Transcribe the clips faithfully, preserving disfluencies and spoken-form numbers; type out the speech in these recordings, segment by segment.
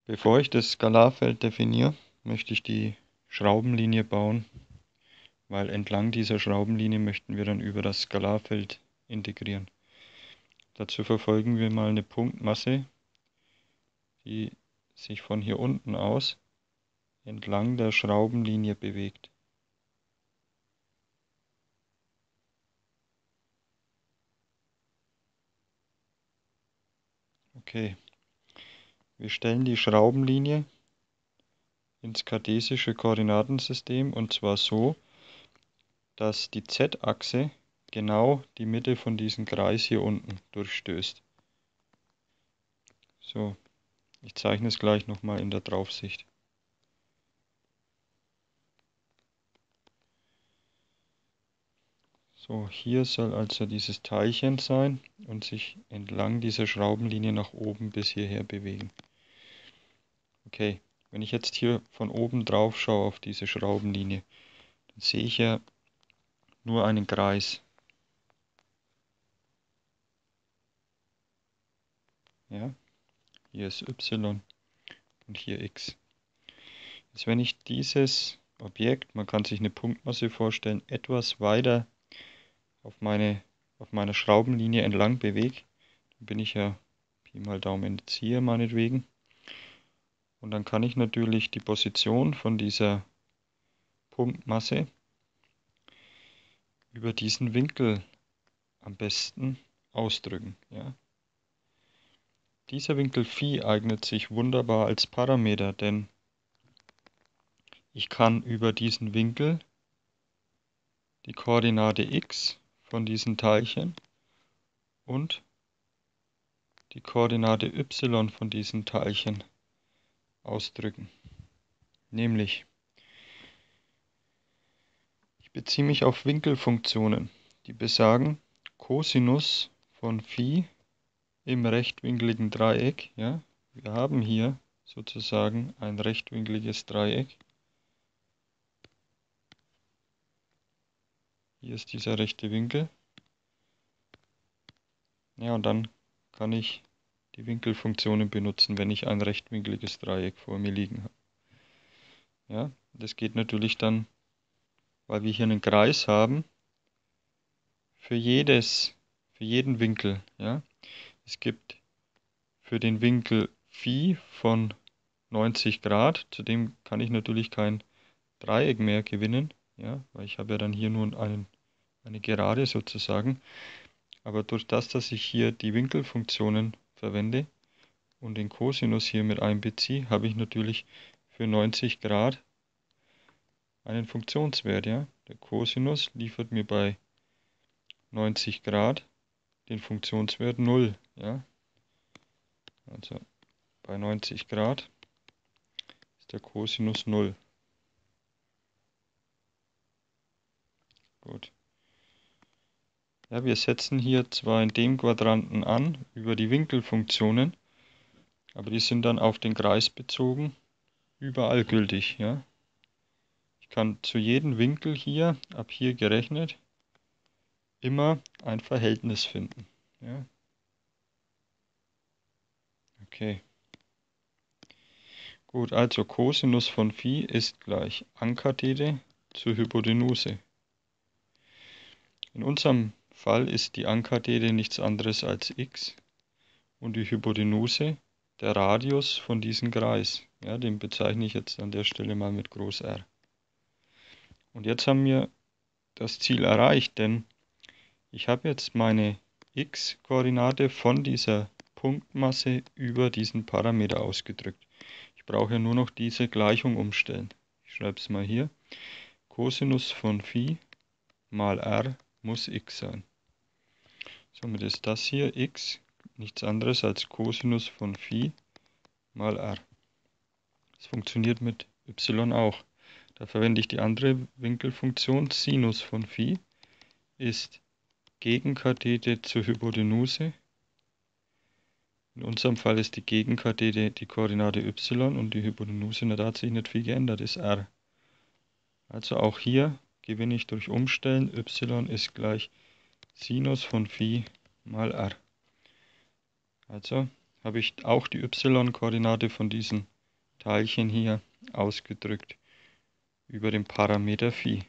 Bevor ich das Skalarfeld definiere, möchte ich die Schraubenlinie bauen, weil entlang dieser Schraubenlinie möchten wir dann über das Skalarfeld integrieren. Dazu verfolgen wir mal eine Punktmasse, die sich von hier unten aus entlang der Schraubenlinie bewegt. Okay, wir stellen die Schraubenlinie ins kartesische Koordinatensystem und zwar so, dass die Z-Achse genau die Mitte von diesem Kreis hier unten durchstößt. So, ich zeichne es gleich nochmal in der Draufsicht. So, hier soll also dieses Teilchen sein und sich entlang dieser Schraubenlinie nach oben bis hierher bewegen. Okay, wenn ich jetzt hier von oben drauf schaue auf diese Schraubenlinie, dann sehe ich ja nur einen Kreis. Ja, hier ist Y und hier X. Jetzt wenn ich dieses Objekt, man kann sich eine Punktmasse vorstellen, etwas weiter auf, meine, auf meiner Schraubenlinie entlang bewege, dann bin ich ja Pi mal Daumen jetzt hier meinetwegen. Und dann kann ich natürlich die Position von dieser Punktmasse über diesen Winkel am besten ausdrücken. Ja. Dieser Winkel Phi eignet sich wunderbar als Parameter, denn ich kann über diesen Winkel die Koordinate x von diesen Teilchen und die Koordinate y von diesen Teilchen ausdrücken. Nämlich, ich beziehe mich auf Winkelfunktionen, die besagen, Cosinus von Phi im rechtwinkligen Dreieck. Ja, wir haben hier sozusagen ein rechtwinkliges Dreieck. Hier ist dieser rechte Winkel. Ja, und dann kann ich die Winkelfunktionen benutzen, wenn ich ein rechtwinkliges Dreieck vor mir liegen habe. Ja, das geht natürlich dann, weil wir hier einen Kreis haben, für jedes, für jeden Winkel. Ja, es gibt für den Winkel Phi von neunzig Grad, zudem kann ich natürlich kein Dreieck mehr gewinnen, ja, weil ich habe ja dann hier nur einen, eine Gerade sozusagen. Aber durch das, dass ich hier die Winkelfunktionen verwende und den Cosinus hier mit einbeziehe, habe ich natürlich für neunzig Grad einen Funktionswert. Ja. Der Cosinus liefert mir bei neunzig Grad den Funktionswert null. Ja. Also bei neunzig Grad ist der Cosinus null. Gut. Ja, wir setzen hier zwar in dem Quadranten an über die Winkelfunktionen, aber die sind dann auf den Kreis bezogen überall gültig. Ja? Ich kann zu jedem Winkel hier, ab hier gerechnet, immer ein Verhältnis finden. Ja? Okay. Gut, also Cosinus von Phi ist gleich Ankathete zur Hypotenuse. In unserem Fall ist die Ankathete nichts anderes als x und die Hypotenuse der Radius von diesem Kreis. Ja, den bezeichne ich jetzt an der Stelle mal mit Groß R. Und jetzt haben wir das Ziel erreicht, denn ich habe jetzt meine x-Koordinate von dieser Punktmasse über diesen Parameter ausgedrückt. Ich brauche ja nur noch diese Gleichung umstellen. Ich schreibe es mal hier. Cosinus von Phi mal r muss x sein. Somit ist das hier x nichts anderes als Cosinus von Phi mal r. Das funktioniert mit y auch. Da verwende ich die andere Winkelfunktion. Sinus von Phi ist Gegenkathete zur Hypotenuse. In unserem Fall ist die Gegenkathete die Koordinate y und die Hypotenuse, na, da hat sich nicht viel geändert, ist r. Also auch hier gewinne ich durch Umstellen, y ist gleich Sinus von Phi mal r. Also habe ich auch die y-Koordinate von diesen Teilchen hier ausgedrückt über den Parameter Phi.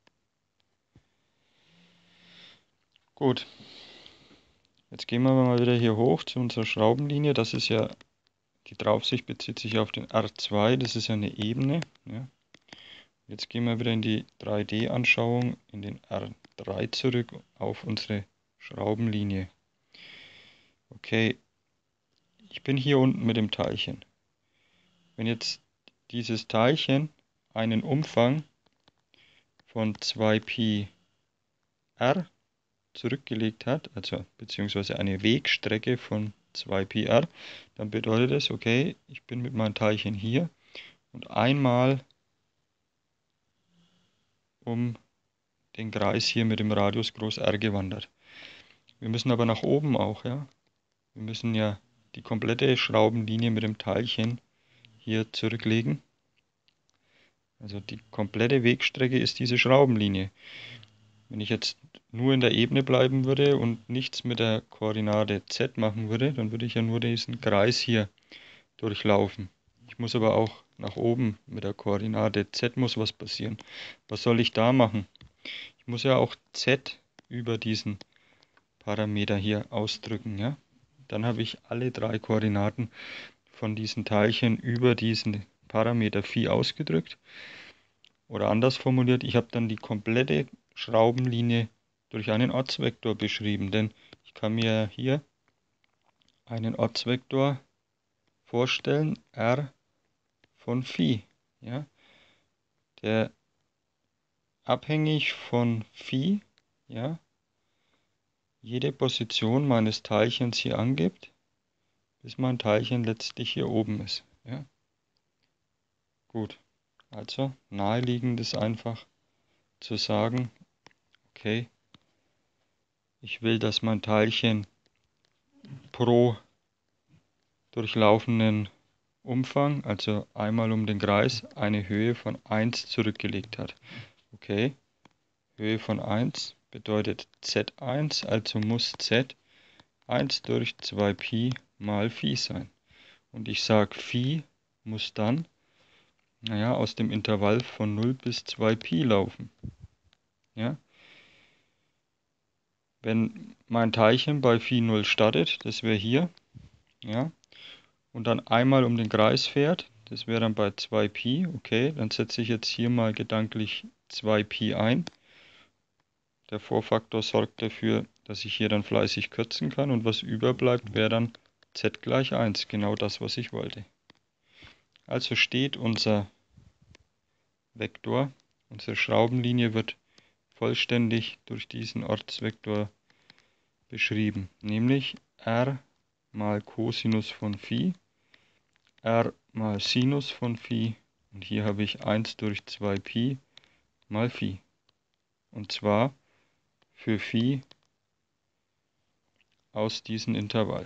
Gut, jetzt gehen wir mal wieder hier hoch zu unserer Schraubenlinie. Das ist ja, die Draufsicht bezieht sich auf den R zwei, das ist ja eine Ebene. Ja. Jetzt gehen wir wieder in die drei D-Anschauung, in den R drei zurück auf unsere Schraubenlinie. Okay, ich bin hier unten mit dem Teilchen. Wenn jetzt dieses Teilchen einen Umfang von zwei Pi r zurückgelegt hat, also beziehungsweise eine Wegstrecke von zwei Pi r, dann bedeutet es, okay, ich bin mit meinem Teilchen hier und einmal um den Kreis hier mit dem Radius groß R gewandert. Wir müssen aber nach oben auch, ja. Wir müssen ja die komplette Schraubenlinie mit dem Teilchen hier zurücklegen. Also die komplette Wegstrecke ist diese Schraubenlinie. Wenn ich jetzt nur in der Ebene bleiben würde und nichts mit der Koordinate z machen würde, dann würde ich ja nur diesen Kreis hier durchlaufen. Ich muss aber auch nach oben mit der Koordinate z muss was passieren. Was soll ich da machen? Ich muss ja auch z über diesen Parameter hier ausdrücken, ja? Dann habe ich alle drei Koordinaten von diesen Teilchen über diesen Parameter Phi ausgedrückt. Oder anders formuliert, ich habe dann die komplette Schraubenlinie durch einen Ortsvektor beschrieben, denn ich kann mir hier einen Ortsvektor vorstellen, r von Phi, ja, der abhängig von Phi, ja, jede Position meines Teilchens hier angibt, bis mein Teilchen letztlich hier oben ist. Ja. Gut, also naheliegend ist einfach zu sagen, okay, ich will, dass mein Teilchen pro durchlaufenden Umfang, also einmal um den Kreis, eine Höhe von eins zurückgelegt hat. Okay, Höhe von eins bedeutet z eins, also muss z eins durch zwei Pi mal Phi sein. Und ich sage, Phi muss dann, naja, aus dem Intervall von null bis zwei Pi laufen. Ja? Wenn mein Teilchen bei Phi null startet, das wäre hier, ja, und dann einmal um den Kreis fährt, das wäre dann bei zwei Pi, okay, dann setze ich jetzt hier mal gedanklich zwei Pi ein. Der Vorfaktor sorgt dafür, dass ich hier dann fleißig kürzen kann und was überbleibt, wäre dann z gleich eins, genau das, was ich wollte. Also steht unser Vektor, unsere Schraubenlinie wird vollständig durch diesen Ortsvektor beschrieben, nämlich r mal Cosinus von Phi, r mal Sinus von Phi und hier habe ich eins durch zwei Pi mal Phi. Und zwar für Phi aus diesem Intervall.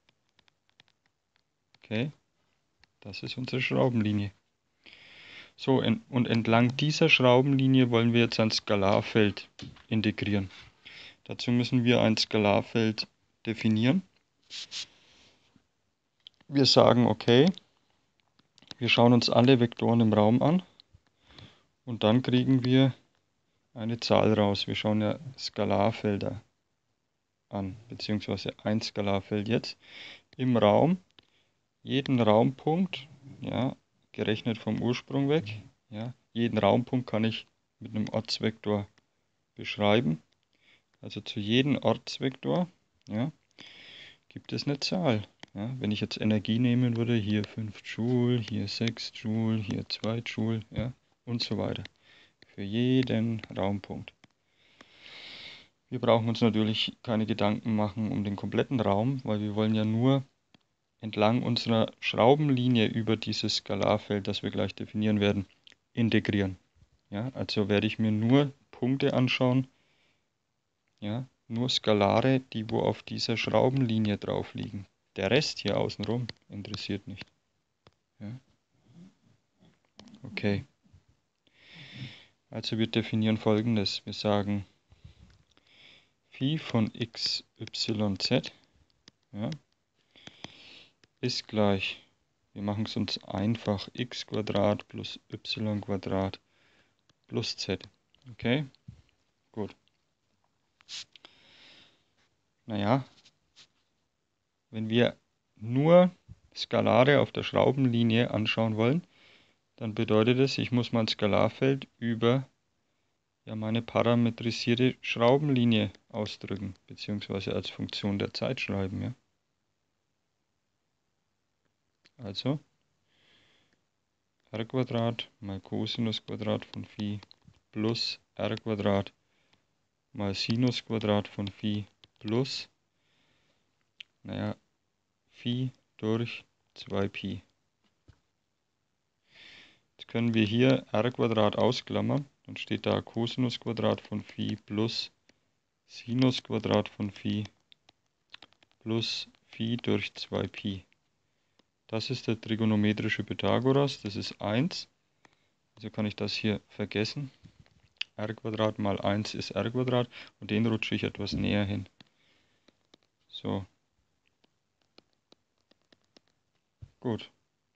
Okay, das ist unsere Schraubenlinie. So, und entlang dieser Schraubenlinie wollen wir jetzt ein Skalarfeld integrieren. Dazu müssen wir ein Skalarfeld definieren. Wir sagen, okay, wir schauen uns alle Vektoren im Raum an und dann kriegen wir eine Zahl raus. Wir schauen ja Skalarfelder an, beziehungsweise ein Skalarfeld jetzt im Raum. Jeden Raumpunkt, ja, gerechnet vom Ursprung weg, ja, jeden Raumpunkt kann ich mit einem Ortsvektor beschreiben. Also zu jedem Ortsvektor, ja, gibt es eine Zahl. Ja, wenn ich jetzt Energie nehmen würde, hier fünf Joule, hier sechs Joule, hier zwei Joule, ja, und so weiter. Für jeden Raumpunkt. Wir brauchen uns natürlich keine Gedanken machen um den kompletten Raum, weil wir wollen ja nur entlang unserer Schraubenlinie über dieses Skalarfeld, das wir gleich definieren werden, integrieren. Ja, also werde ich mir nur Punkte anschauen, ja, nur Skalare, die wo auf dieser Schraubenlinie drauf liegen. Der Rest hier außenrum interessiert nicht. Ja. Okay. Also wir definieren Folgendes. Wir sagen Phi von x, y, z, ja, ist gleich, wir machen es uns einfach, x Quadrat plus y Quadrat plus z. Okay, gut. Naja, wenn wir nur Skalare auf der Schraubenlinie anschauen wollen, dann bedeutet es, ich muss mein Skalarfeld über ja, meine parametrisierte Schraubenlinie ausdrücken, beziehungsweise als Funktion der Zeit schreiben. Ja? Also r Quadrat mal Cosinus Quadrat von Phi plus r Quadrat mal Sinus Quadrat von Phi plus, naja, Phi durch zwei Pi. Jetzt können wir hier r Quadrat ausklammern, dann steht da Cosinus Quadrat von Phi plus Sinus Quadrat von Phi plus Phi durch zwei Pi. Das ist der trigonometrische Pythagoras, das ist eins. Also kann ich das hier vergessen. R Quadrat mal eins ist r Quadrat und den rutsche ich etwas näher hin. So. Gut.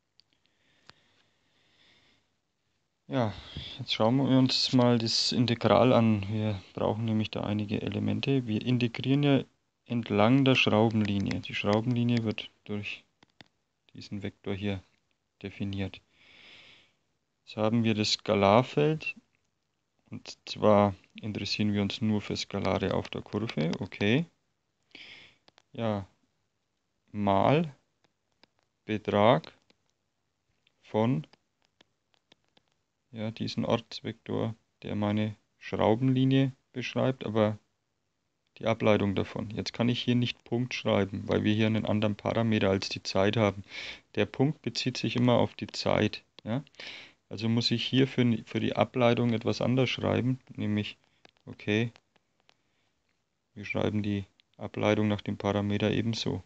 Ja, jetzt schauen wir uns mal das Integral an. Wir brauchen nämlich da einige Elemente. Wir integrieren ja entlang der Schraubenlinie. Die Schraubenlinie wird durch diesen Vektor hier definiert. Jetzt haben wir das Skalarfeld, und zwar interessieren wir uns nur für Skalare auf der Kurve, okay. Ja, mal Betrag von ja, diesen Ortsvektor, der meine Schraubenlinie beschreibt, aber die Ableitung davon. Jetzt kann ich hier nicht Punkt schreiben, weil wir hier einen anderen Parameter als die Zeit haben. Der Punkt bezieht sich immer auf die Zeit. Ja? Also muss ich hier für, für die Ableitung etwas anders schreiben, nämlich, okay, wir schreiben die Ableitung nach dem Parameter ebenso.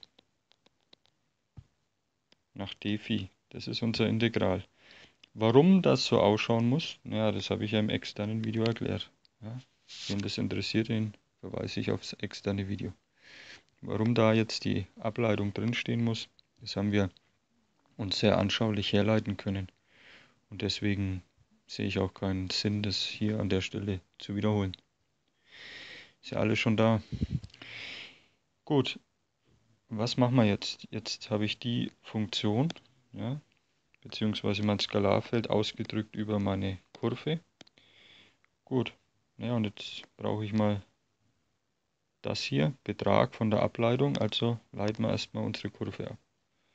Nach dphi. Das ist unser Integral. Warum das so ausschauen muss, ja, das habe ich ja im externen Video erklärt. Ja? Wenn das interessiert, den verweise ich aufs externe Video. Warum da jetzt die Ableitung drinstehen muss, das haben wir uns sehr anschaulich herleiten können. Und deswegen sehe ich auch keinen Sinn, das hier an der Stelle zu wiederholen. Ist ja alles schon da. Gut, was machen wir jetzt? Jetzt habe ich die Funktion, ja, beziehungsweise mein Skalarfeld ausgedrückt über meine Kurve. Gut, ja, und jetzt brauche ich mal das hier, Betrag von der Ableitung, also leiten wir erstmal unsere Kurve ab.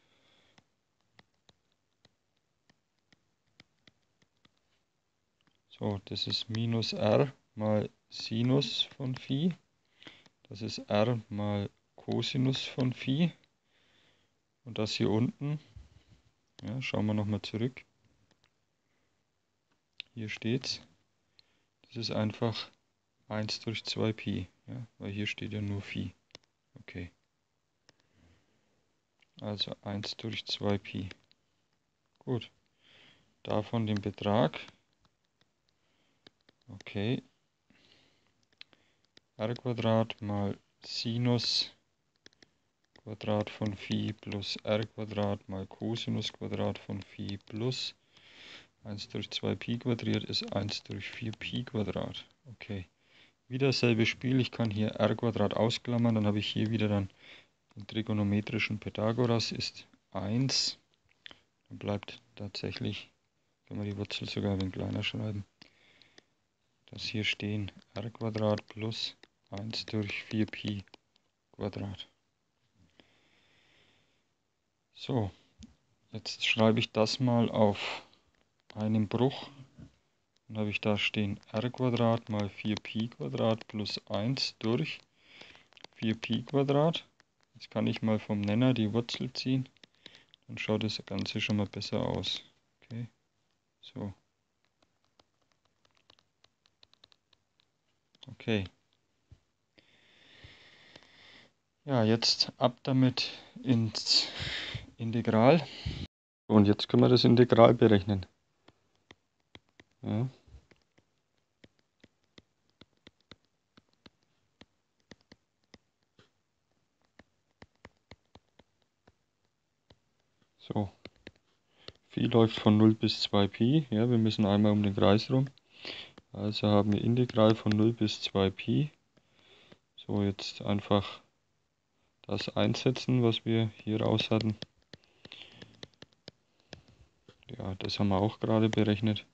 So, das ist minus r mal Sinus von Phi. Das ist r mal Cosinus von Phi. Und das hier unten, ja, schauen wir nochmal zurück. Hier steht's. Das ist einfach eins durch zwei Pi, ja, weil hier steht ja nur Phi. Okay. Also eins durch zwei Pi. Gut. Davon den Betrag. Okay. R Quadrat mal Sinus Quadrat von Phi plus r Quadrat mal Cosinus Quadrat von Phi plus eins durch zwei Pi quadriert ist eins durch vier Pi Quadrat. Okay. Wieder dasselbe Spiel. Ich kann hier r Quadrat ausklammern, dann habe ich hier wieder dann den trigonometrischen Pythagoras ist eins. Dann bleibt tatsächlich, können wir die Wurzel sogar ein wenig kleiner schreiben, dass hier stehen r Quadrat plus eins durch vier Pi Quadrat. So, jetzt schreibe ich das mal auf einen Bruch. Dann habe ich da stehen r Quadrat mal vier Pi Quadrat plus eins durch vier Pi Quadrat. Jetzt kann ich mal vom Nenner die Wurzel ziehen. Dann schaut das Ganze schon mal besser aus. Okay, so. Okay. Ja, jetzt ab damit ins Integral. Und jetzt können wir das Integral berechnen. Ja. So. Phi läuft von null bis zwei Pi. Ja, wir müssen einmal um den Kreis rum. Also haben wir Integral von null bis zwei Pi. So, jetzt einfach das einsetzen, was wir hier raus hatten. Ja, das haben wir auch gerade berechnet.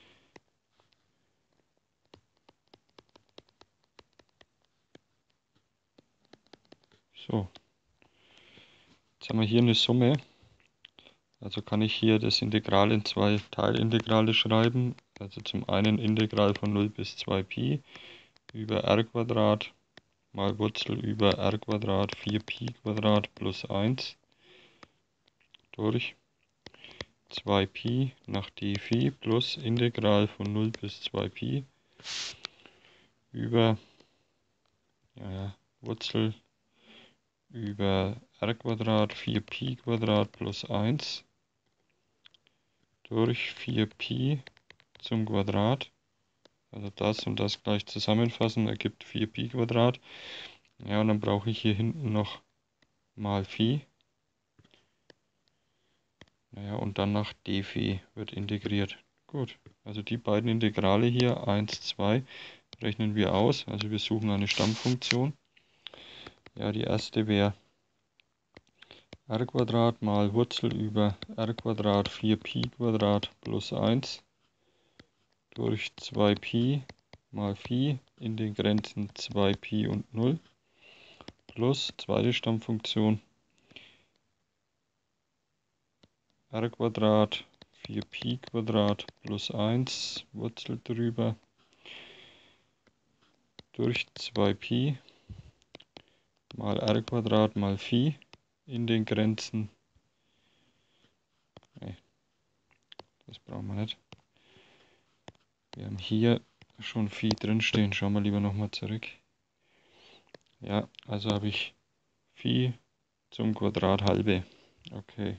So, jetzt haben wir hier eine Summe. Also kann ich hier das Integral in zwei Teilintegrale schreiben. Also zum einen Integral von null bis zwei Pi über r Quadrat mal Wurzel über r Quadrat vier Pi Quadrat plus eins durch zwei Pi nach d Phi plus Integral von null bis zwei Pi über ja, Wurzel über r Quadrat vier Pi Quadrat plus eins durch vier Pi zum Quadrat. Also das und das gleich zusammenfassen ergibt vier Pi Quadrat. Ja, und dann brauche ich hier hinten noch mal Phi. Naja, und dann nach d Phi wird integriert. Gut, also die beiden Integrale hier, eins, zwei, rechnen wir aus. Also wir suchen eine Stammfunktion. Ja, die erste wäre r Quadrat mal Wurzel über r Quadrat vier Pi Quadrat plus eins durch zwei Pi mal Phi in den Grenzen zwei Pi und null plus zweite Stammfunktion r Quadrat vier Pi Quadrat plus eins Wurzel drüber durch zwei Pi mal r Quadrat mal Phi in den Grenzen. Nee, das brauchen wir nicht. Wir haben hier schon Phi drinstehen. Schauen wir lieber nochmal zurück. Ja, also habe ich Phi zum Quadrat halbe. Okay.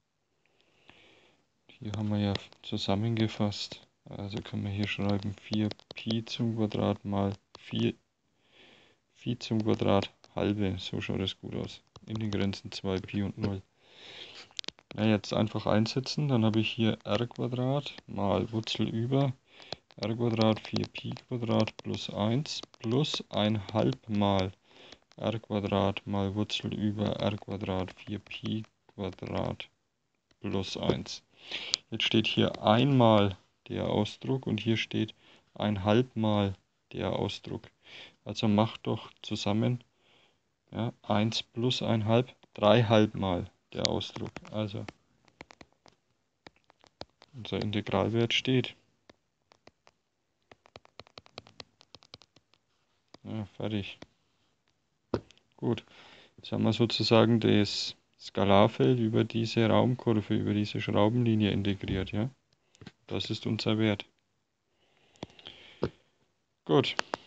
Hier haben wir ja zusammengefasst. Also können wir hier schreiben vier Pi zum Quadrat mal vier Phi zum Quadrat halbe. So schaut das gut aus. In den Grenzen zwei Pi und null. Na, jetzt einfach einsetzen. Dann habe ich hier r Quadrat mal Wurzel über r Quadrat vier Pi Quadrat plus eins plus ein halb mal r Quadrat mal Wurzel über r Quadrat vier Pi Quadrat plus eins. Jetzt steht hier einmal der Ausdruck und hier steht ein halb mal der Ausdruck. Also macht doch zusammen ja, eins plus ein halb, drei halb mal der Ausdruck. Also unser Integralwert steht. Ja, fertig. Gut, jetzt haben wir sozusagen das Skalarfeld über diese Raumkurve, über diese Schraubenlinie integriert. Ja? Das ist unser Wert. Gut.